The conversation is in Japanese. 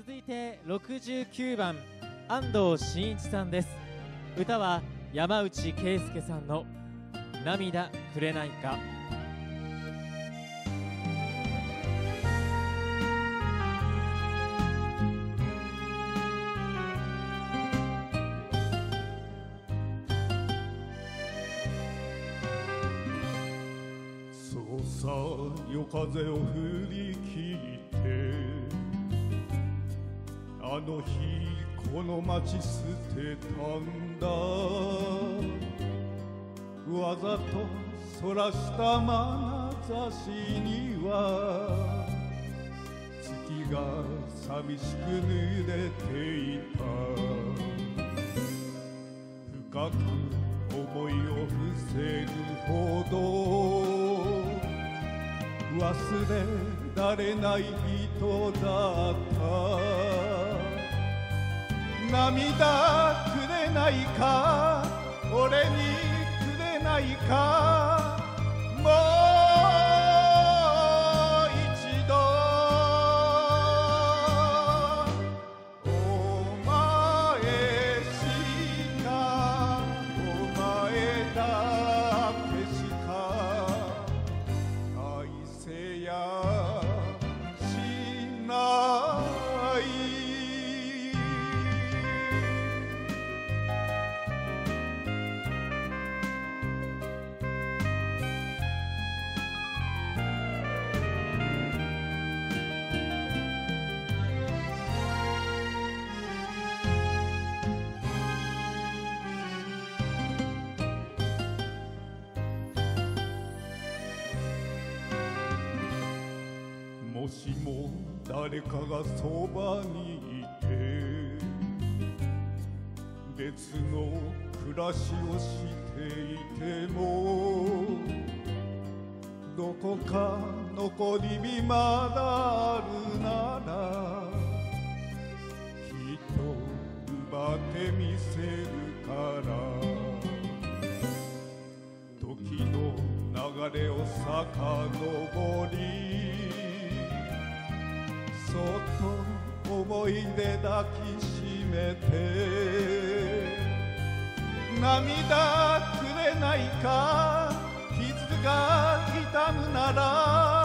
続いて69番安藤真一さんです。歌は山内圭介さんの涙くれないか。 そうさ夜風を振り切ってあの日この街捨てたんだ。わざとそらした眼差しには月が寂しく濡れていた。深く思いを伏せるほど忘れられない人だった。涙くれないか俺にくれないかもう一度お前しかお前だけしか愛せやしない。もしも誰かがそばにいて別の暮らしをしていてもどこか残り火まだあるならきっと奪ってみせるから時の流れを遡りそっと思い出抱きしめて涙くれないか傷が痛むなら